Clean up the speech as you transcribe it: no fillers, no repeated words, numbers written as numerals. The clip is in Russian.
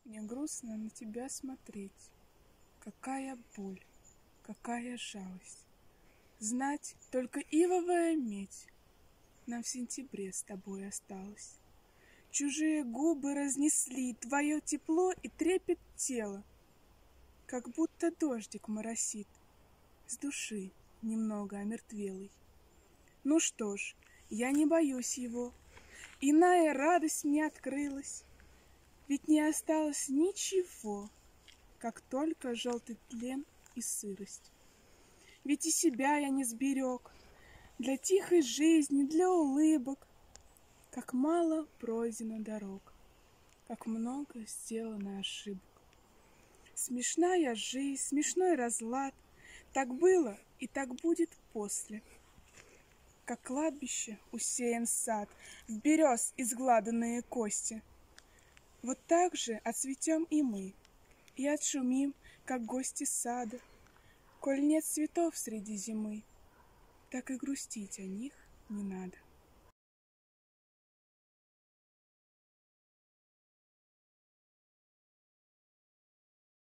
Мне грустно на тебя смотреть. Какая боль, какая жалость. Знать, только ивовая медь нам в сентябре с тобой осталась. Чужие губы разнесли твое тепло и трепет тела, как будто дождик моросит с души немного омертвелой. Ну что ж, я не боюсь его, иная радость мне открылась, ведь не осталось ничего, как только желтый тлен и сырость. Ведь и себя я не сберег для тихой жизни, для улыбок. Как мало пройдено дорог, как много сделано ошибок. Смешная жизнь, смешной разлад, так было и так будет после. Как кладбище усеян сад, в берез изгладанные кости. Вот так же отцветем и мы, и отшумим, как гости сада. Коль нет цветов среди зимы, так и грустить о них не надо.